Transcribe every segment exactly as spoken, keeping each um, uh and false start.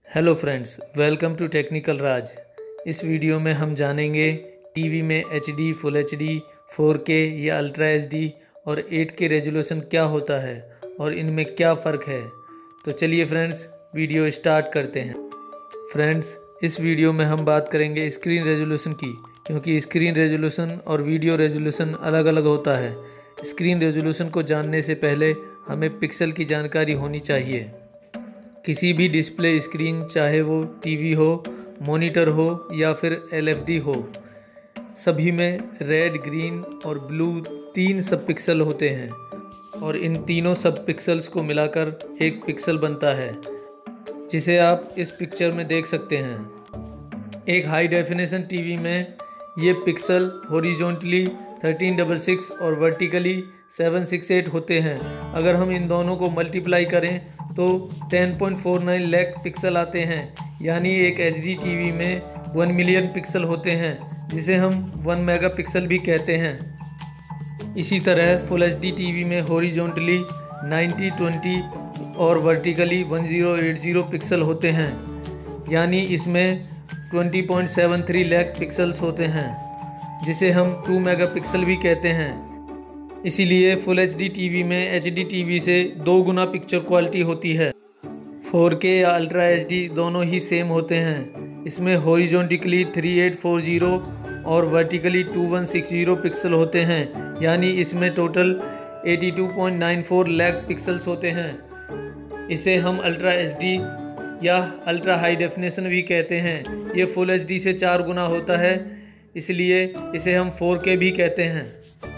Hello friends, welcome to Technical Raj. इस video में हम जानेंगे टीवी में H D, full H D, four K या अल्ट्रा एच डी और एट के रेजोल्यूशन क्या होता है और इनमें क्या फ़र्क है। तो चलिए फ्रेंड्स, वीडियो स्टार्ट करते हैं। फ्रेंड्स, इस वीडियो में हम बात करेंगे स्क्रीन रेजोल्यूशन की, क्योंकि स्क्रीन रेजोल्यूशन और वीडियो रेजोल्यूशन अलग अलग होता है। स्क्रीन रेजोल्यूशन को जानने से पहले हमें पिक्सल की जानकारी होनी चाहिए। किसी भी डिस्प्ले स्क्रीन, चाहे वो टीवी हो, मॉनिटर हो या फिर एल एफ डी हो, सभी में रेड, ग्रीन और ब्लू तीन सब पिक्सल होते हैं और इन तीनों सब पिक्सल्स को मिलाकर एक पिक्सल बनता है, जिसे आप इस पिक्चर में देख सकते हैं। एक हाई डेफिनेशन टीवी में ये pixel horizontally thirteen sixty six और वर्टिकली सेवन सिक्सटी एट होते हैं। अगर हम इन दोनों को मल्टीप्लाई करें तो ten point four nine lakh pixel आते हैं, यानी एक एच डी टीवी में वन मिलियन पिक्सल होते हैं, जिसे हम वन मेगापिक्सल भी कहते हैं। इसी तरह फुल एच डी टीवी में हॉरिजॉन्टली नाइंटी ट्वेंटी और vertically one thousand eighty pixel होते हैं, यानी इसमें twenty point seven three lakh pixels होते हैं, जिसे हम टू मेगापिक्सल भी कहते हैं। इसीलिए फुल एच डी टीवी में एच डी टीवी से दो गुना पिक्चर क्वालिटी होती है। फोर के या अल्ट्रा एच डी दोनों ही सेम होते हैं। इसमें हॉरिजॉन्टली थर्टी एट फोर्टी और vertically twenty one sixty pixel होते हैं, यानी इसमें total eighty two point nine four lakh pixels होते हैं। इसे हम अल्ट्रा एच डी या अल्ट्रा हाई डेफिनेशन भी कहते हैं। ये फुल एच डी से चार गुना होता है, इसलिए इसे हम फोर के भी कहते हैं।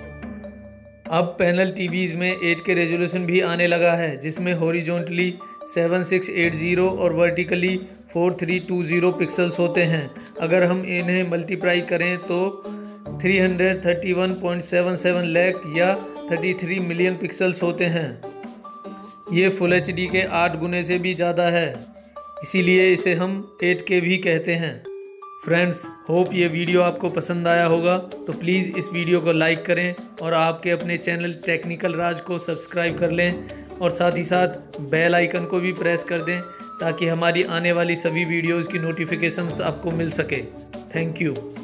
अब पैनल टीवीज़ में एट के रेजोल्यूशन भी आने लगा है, जिसमें horizontally seven six eight zero और vertically four three two zero pixels होते हैं। अगर हम इन्हें मल्टीप्लाई करें तो three thirty one point seven seven lakh या थर्टी थ्री मिलियन पिक्सल्स होते हैं। ये फुल एच डी के आठ गुने से भी ज़्यादा है, इसीलिए इसे हम एट के भी कहते हैं। फ्रेंड्स, होप ये वीडियो आपको पसंद आया होगा, तो प्लीज़ इस वीडियो को लाइक करें और आपके अपने चैनल टेक्निकल राज को सब्सक्राइब कर लें और साथ ही साथ बेल आइकन को भी प्रेस कर दें, ताकि हमारी आने वाली सभी वीडियोज़ की नोटिफिकेशंस आपको मिल सके। Thank you.